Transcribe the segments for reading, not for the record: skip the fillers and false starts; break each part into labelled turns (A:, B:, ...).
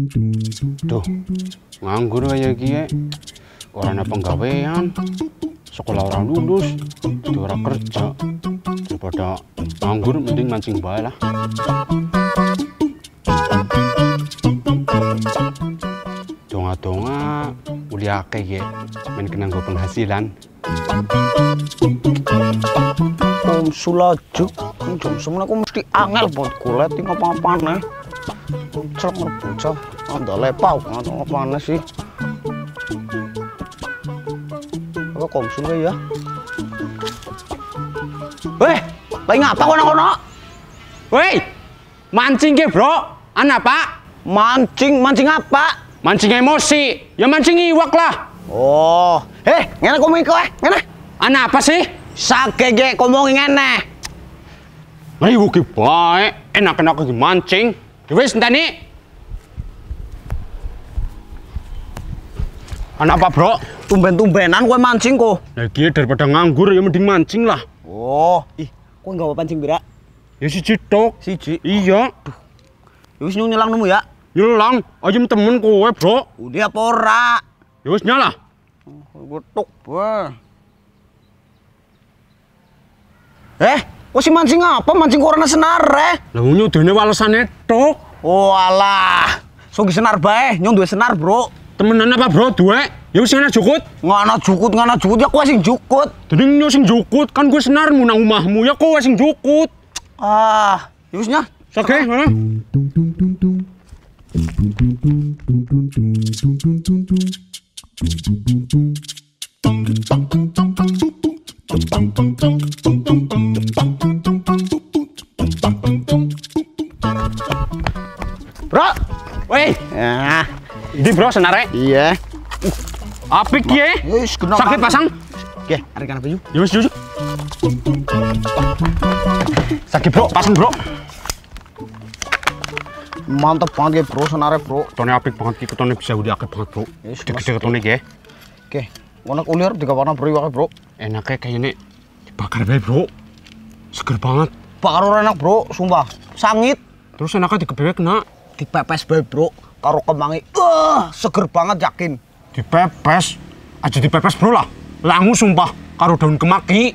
A: Duh, nganggur kayak gini. Orang apa penggawean, sekolah orang lulus, orang kerja. Daripada nganggur, mending mancing bae lah. Donga-donga, udah kayak main kenang gue penghasilan.
B: Sulajuk, jam semuanya aku mesti angel buat kulit ini apa-apa nih. Cek ngerbocah, ada lepau, atau apa sih? Apa komsul ya?
A: Weh, lagi ngapa kono-kono? Weh, mancing ke bro? Anak pak?
B: Mancing apa?
A: Mancing emosi, ya mancing iwak lah.
B: Oh, ngene ngomongin kowe, ngene.
A: Anak apa sih?
B: Sakege ngomongin ngene.
A: Ayo ki bae, enak-enak lagi mancing. Wis enteni. Anak apa, Bro?
B: Tumben-tumbenan kowe mancing kok.
A: Lagi daripada nganggur ya mending mancing lah.
B: Oh, kowe enggak pancing pira?
A: Ya siji tok.
B: Siji.
A: Iya.
B: Ya wis nyelang nemu ya.
A: Nyelang, ayam temen kowe, Bro.
B: Udah apa ora?
A: Ya wis nyala.
B: Gotok bae. Kok si mancing apa? Mancing korona senar
A: Lah nyudene walesane tok.
B: Oh alah. Sogi senar bae, nyong duwe senar, Bro.
A: Temenan apa, Bro? Duwe? Ya wis ngene jukut.
B: Ngana jukut ya kowe sing jukut.
A: Dening nyo sing jukut, kan gue senarmu nang omahmu ya kowe sing jukut.
B: Ah, ya wis nya.
A: Sage, ha?
B: Bro,
A: Weh,
B: ya.
A: ini Bro senare.
B: Iya.
A: Apik ye.
B: Wis kena.
A: Sakit pasang.
B: Oke, arek kana baju.
A: Ya wis jujur. Sakit Bro, pasang Bro.
B: Mantap banget ya, Bro, senare, Bro.
A: Ketone apik banget ki, ketone bisa udah akeh banget, Bro. Gede-gede ketone ki.
B: Oke, ngono ulir digawana bro iwake, Bro.
A: Enaknya kayaknya dibakar bae, Bro. Seger banget.
B: Bakar ora enak, Bro, sumpah. Sangit.
A: Terus enaknya digebek kena.
B: Dipepes bae, Bro, karo kemangi. Seger banget yakin.
A: Dipepes. Aja dipepes, Bro lah. Langu sumpah karo daun kemaki.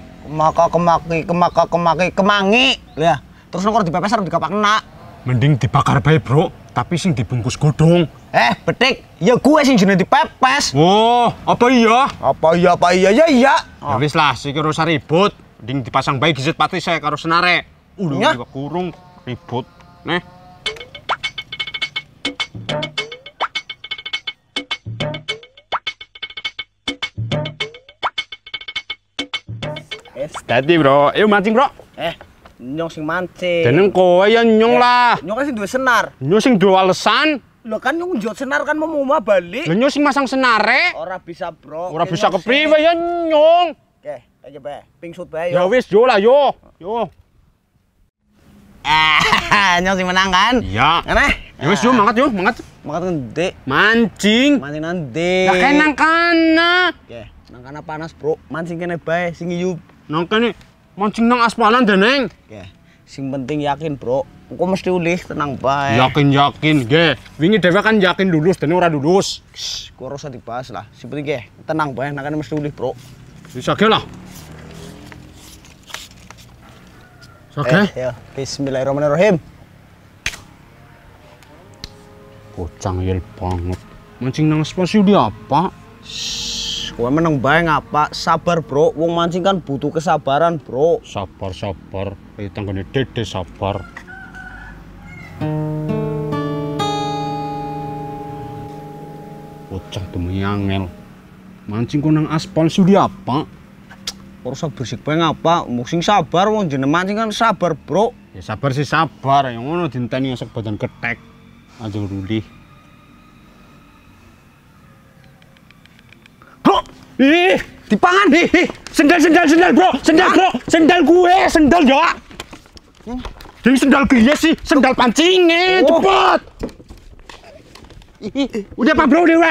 B: Kemangi. Lah, terus nek dipepes harus dikapak kena.
A: Mending dibakar bae, Bro, tapi sing dibungkus godhong.
B: Betik, ya gue sing jenenge dipepes.
A: Oh, apa iya?
B: Apa iya ya iya.
A: Ya wis lah, sik ora usah ribut. Mending dipasang bae giset pati saya karo senare.
B: Ya.
A: Juga kurung ribut. Neh. Tadi Bro, ayo mancing Bro.
B: Nyong sing mancing.
A: Jeneng kowe ya nyong lah.
B: Nyong kan sing duwe senar.
A: Nyong sing duwe alesan.
B: Lho kan nyong njot senar kan mau balik.
A: Lah nyong sing masang senare.
B: Ora bisa, Bro.
A: Ora bisa kepriwe ya nyong.
B: Oke, aja bae. Pingsut bae
A: Ya
B: yo.
A: wis yo lah yo. Yo.
B: Nyong sing menang kan?
A: Iya.
B: Ngene.
A: Ya wis yo mangat yo, mangat.
B: Makat gede.
A: Mancing.
B: Mancing nanti.
A: Lah kenang kana.
B: Oke, nang kana panas, Bro. Mancing kene bae sing iyup.
A: Nang kene mancing nang aspalan deneng.
B: Oke. Sing penting yakin, Bro. Engko mesti ulih tenang bae.
A: Yakin ge. Wingi dhewe kan yakin lulus dene ora lulus.
B: Kok ora usah dibahas lah. Sing penting ge tenang bae, nang kene mesti ulih, Bro.
A: Bisa ge lah. Oke.
B: Ya, bismillahirrahmanirrahim.
A: Bocang yel banget. Mancing nang spasi di apa?
B: Kowe meneng bae ngapa? Sabar, Bro. Wong mancing kan butuh kesabaran, Bro.
A: Sabar. Ayo tanggane Dede sabar. Bocah demi angel. Mancing kok nang aspal sudi apa?
B: Ora usah bersik bae ngapa? Sing sabar wong jeneng mancing kan sabar, Bro.
A: Ya sabar sih sabar, yang ngono dinteni esok badan ketek. Aja ruli.
B: Bro,
A: Dipangan sendal Bro, sendal gue, sendal ya. Jadi sendal gue sih, sendal pancingnya, cepet. Udah apa Bro, Dewa?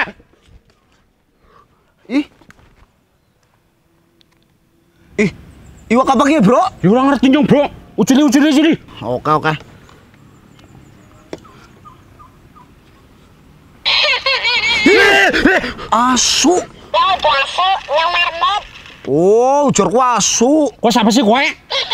B: Iwak apa ki, Bro?
A: Ya ora ngerti nyong, Bro. Ucili.
B: Oke. Asu.
C: Yang marmot.
B: Oh, ujarku asu.
A: Kok siapa sih kowe?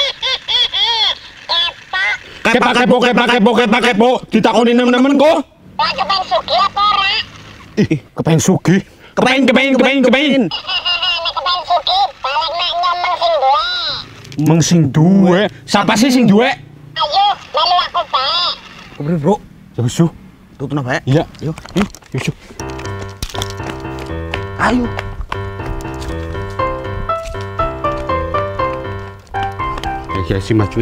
A: Kepo. Ditakoni nemen-nemen kok.
C: Lah kepen sugih apa ora?
A: Kepengen sugih. Kepengen.
C: Nek kepen sugih, balik nek nyomong sing duwe.
A: Meng sing duwe. Siapa sih sing duwe?
C: Ayo, melu aku bae.
B: Kepriye, Bro?
A: Ya wis.
B: Tutuna bae.
A: Iya.
B: Yuk.
A: Yus.
B: Ayo.
A: Ya si maju.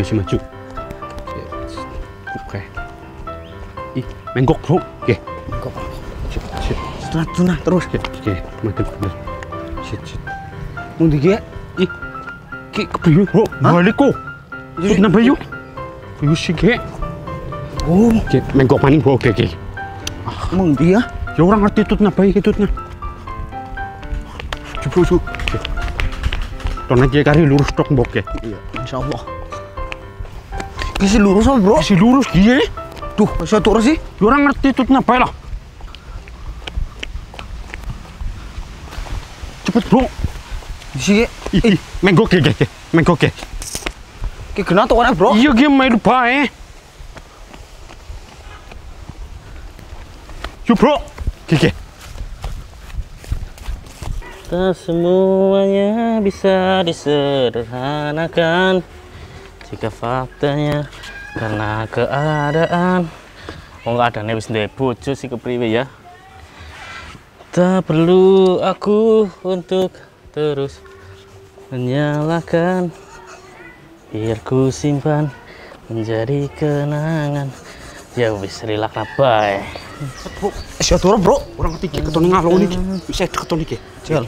A: Oke. Ih, menggok, Bro. Oke.
B: Kok. Tutuna terus.
A: Oke, madep bener. Shit.
B: Mun iki ya?
A: Ih. Ki kepriye, Bro? Balik kok. Tut nambah yuk. Yus sih, Ki.
B: Oh,
A: Ki menggok maning, Bro. Oke.
B: emang dia?
A: Ya orang ngerti tutna bayi ke tutna. Coba. Ton aja kari lurus tok mbok ya.
B: Iya, insyaallah. Kisi lurus apa, Bro?
A: Si lurus dia.
B: Duh, bisa turun sih?
A: Ya orang ngerti tutna bayi lah. Cepet, Bro.
B: Di sini.
A: Ih, menggok ya.
B: Ki kena tuh kan, Bro?
A: Iya, dia main bae. Yuk, Bro. Gege.
D: Tak semuanya bisa disederhanakan jika faktanya karena keadaan. Oh, nggak ada nih wis ndek bojo sih kepriwe ya. Tak perlu aku untuk terus menyalahkan, biar ku simpan menjadi kenangan. Ya wis rilak bae.
A: Bro, siapa turun, Bro? Orang ngerti ketone ngalung iki. Bisa ketone iki.
B: Jel.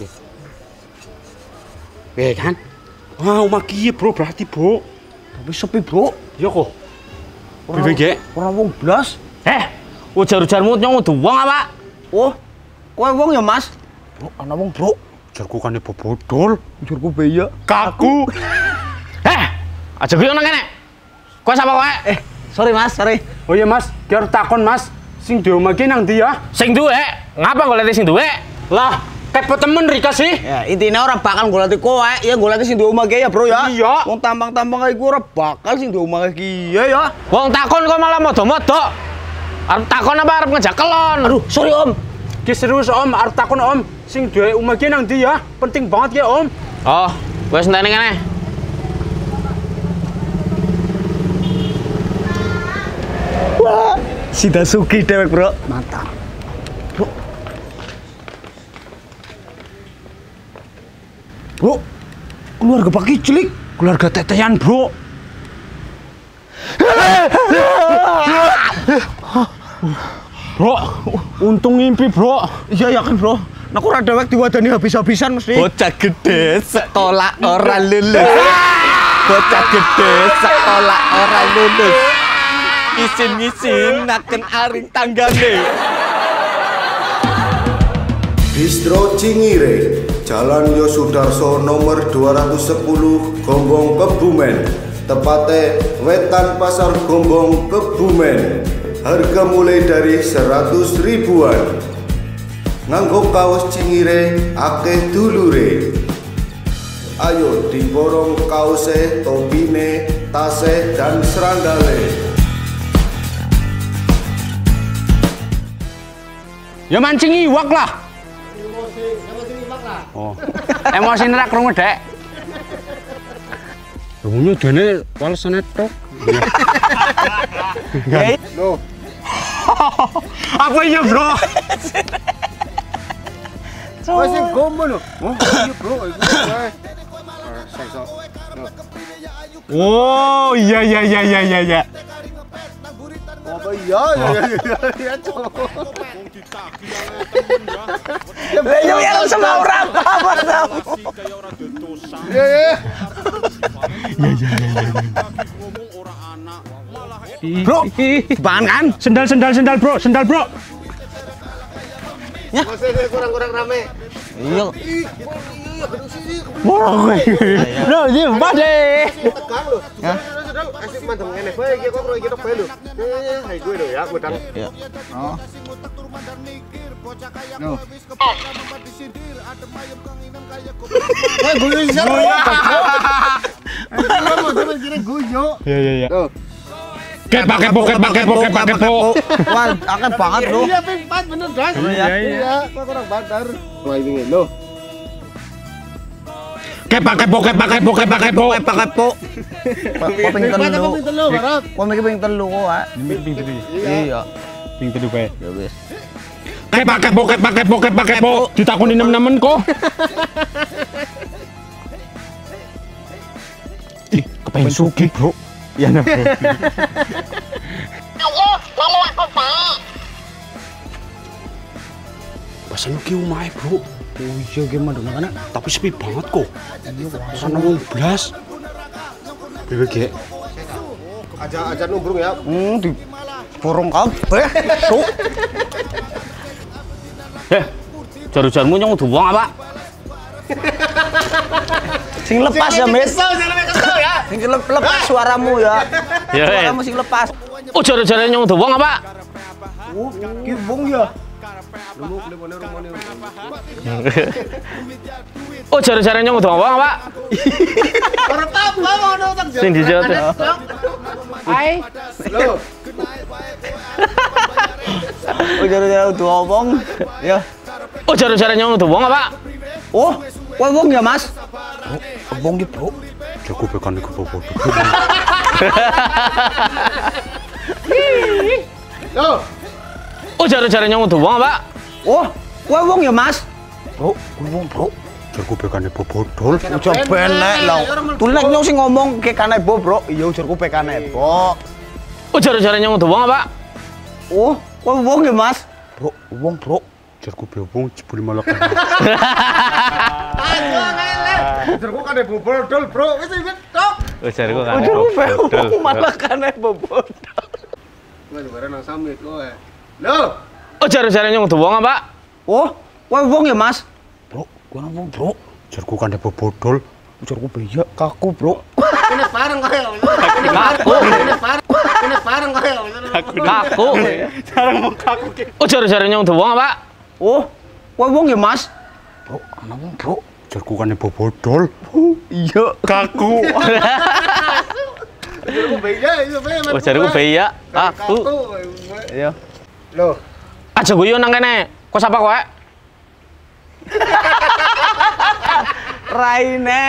A: Kan? Wah, omah kiye, Bro, berarti, Bro.
B: Tapi sepi, Bro.
A: Ya kok. Piye ge?
B: Orang wong blas.
D: Ujar-ujarmu nyong udah uang apa?
B: Oh, kowe wong ya, Mas? Bro, ana wong, Bro.
A: Jarku kan bobodol.
B: Jurku beya.
A: Kaku.
D: Aja gue nang kene. Kowe sapa kowe?
B: Sorry, Mas, sorry.
A: Oh iya, Mas, ki arep takon, Mas. Sing di omah ki nang ndi ya?
D: Sing duwe? Ngapa golek sing duwe?
A: Lah, kepo temen Rika sih.
B: Ya, intinya orang bakal golek kowe, ya golek sing di omah ya, Bro ya.
A: Iya.
B: Wong tampang-tampang kayak gue ora bakal sing di omah iki ya.
D: Wong takon kok malah modok-modok. Arep takon apa arep ngejak kelon?
B: Aduh, sorry, Om.
A: Ki serius, Om, arep takon, Om. Sing duwe omah ki nang ndi ya? Penting banget ya, Om.
D: Oh, wis enteni kene.
B: Wah, si Dasuki dewek, Bro. Mantap. Bro. Bro, keluarga Pak Kiclik.
A: Keluarga tetean, Bro. Bro, untung ngimpi, Bro.
B: Iya, yakin, Bro. Nah, kok rada wek diwadani habis-habisan mesti.
D: Bocah gede sekolah ora lulus. Bocah gede sekolah ora lulus. Isin-isin naken aring tanggane.
E: Distro Cingire, Jalan Yosudarso nomor 210 Gombong Kebumen. Tepatnya Wetan Pasar Gombong Kebumen. Harga mulai dari 100 ribuan. Nganggo kaos Cingire akeh dulure. Ayo diborong kaose, topine, tase dan serandale.
A: Ya mancing iwak lah. Oh, emosi nerak krungu, Dek. Bunyi dene walesane tok.
E: No.
A: Apa iya, Bro?
E: Masih gombol loh. Oh, iya, Bro.
A: Oh, iya.
E: Apa iya, ya,
B: Ya sama orang apa kamu?
E: Iya.
A: Bro,
B: Bahan kan?
A: sendal, Bro.
E: Masih kurang rame.
B: Iya.
A: Loh, iya, deh.
E: Tegang loh. Sedang asik mantap ngene bae iki kok iki tok bae lho. Hai gue lho ya, gudang.
B: Ya. Oh.
E: Loh.
B: Guyu siapa?
E: Kamu sampe kira guyu.
A: Iya.
E: Loh.
A: Kepak kepo.
B: Wah, akeh banget lho.
E: Iya, ping 4 bener, Das. Iya, kok kurang badar. Wah, ini lho.
A: Kepak kepo.
B: Kok ping telu.
E: Ping telu, Barot.
B: Kok mikir ping telu kok, Pak.
A: Ping telu.
B: Iya.
A: Ping telu bae.
B: Ya wis.
A: Kepak kepo. Ditakoni nemen-nemen kok. Kepengen sugih, Bro.
D: Ya nah, Bro.
C: Ayo, lalu aku Pak.
A: Pasan ki omahe, Bro.
B: Oh iya gimana dong anak?
A: Tapi sepi banget kok. Sana wong blas. Piye ge?
E: Aja numbrung ya.
B: Di burung kabeh. Sok.
D: Jar-jarmu nyong udah wong apa?
B: Sing lepas ya, Mit.
E: Kesel ya.
B: Sing lepas suaramu ya.
D: Ya,
B: Suaramu sing lepas.
D: Oh, jar-jarnya nyong udah wong apa?
B: Ki bung ya.
D: Oh, jar-jarnya nyong udah wong apa?
E: Ora apa-apa ngono tak.
D: Sing dijawab.
B: Hai.
E: Loh.
B: Oh jare-jare udah ngomong. Ya.
D: Oh, jar-jarnya nyong udah wong apa?
B: Oh, kowe wong ya, Mas? Wong ki, Bro.
A: Jago bekan iku bobo.
E: Loh.
D: Oh, jar-jarnya nyong udah wong apa?
B: Oh, kowe wong ya, Mas? Bro, kowe wong, Bro.
A: Jago bekane bobodol.
B: Ujar benek lho. Tulek nyong sing ngomong ke kanai bo, Bro. Iya ujarku pe kanai bo.
D: Oh, jar-jarnya nyong udah wong apa?
B: Oh, kowe wong ya, Mas? Bro, wong, Bro.
A: Jago bewong jebul malah kan.
E: Jerku kan bobodol, Bro. Wis wis tok.
D: Oh, jarku kan.
B: Ujarku pe wong malah kanai bo.
E: Wis bareng nang samit kowe. Loh.
D: Oh, jar-jarnya nyong udah wong apa?
B: Oh, kowe wong ya, Mas? Bro, kowe wong, Bro.
A: Jago kan bobodol.
B: Ujarku pe ya kaku, Bro.
E: Kene bareng kowe.
D: Kaku.
E: Kene bareng kowe.
D: Kaku.
E: Jarang mau kaku ki.
D: Oh, jar-jarnya nyong udah wong apa?
B: Oh, kowe wong ya, Mas?
A: Bro, ana wong, Bro. Jago kan bobodol.
B: Iya, kaku.
E: Jerku beya itu be.
D: Oh, jarku beya. Kaku.
B: Iya.
E: Loh.
D: Aja guyu nang kene. Kok sapa kowe?
B: Raine.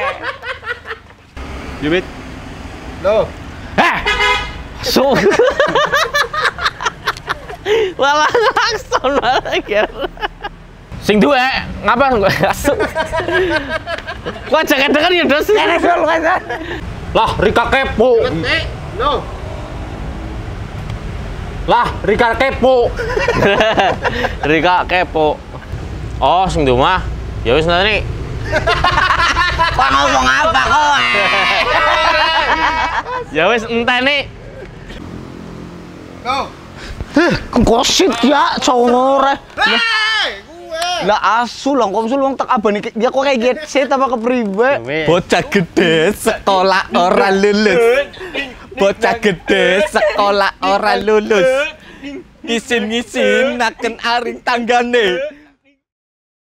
A: Yumit.
E: Loh.
D: So. Walah lakson malah ger. Sing duwe, ngapa kok asuk? Kok jangan denger ya, Dos. Lah, Rika kepo.
E: Loh.
D: Lah, Rika kepo. Rika kepo. Oh, sing duwe mah. Ya wis nanti.
B: Kok ngomong apa kowe?
D: Ya wis enteni.
E: Loh.
B: Kosit ya, cowore.
E: Hei, gue.
B: Lah asu lah, komsul wong tak abani dia kok kayak get apa kepriwe?
D: Bocah gede sekolah ora lulus. Bocah gede sekolah ora lulus. Ngisin-ngisin naken aring tanggane.